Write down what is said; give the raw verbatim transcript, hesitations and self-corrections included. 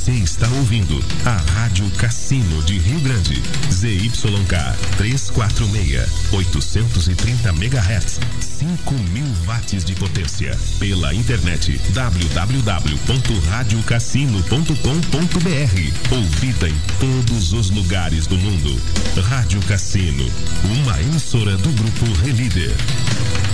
Você está ouvindo a Rádio Cassino de Rio Grande. Z Y K trezentos e quarenta e seis, oitocentos e trinta megahertz, cinco mil watts de potência. Pela internet w w w ponto rádio cassino ponto com ponto b r. Ouvida em todos os lugares do mundo. Rádio Cassino, uma emissora do grupo Relíder.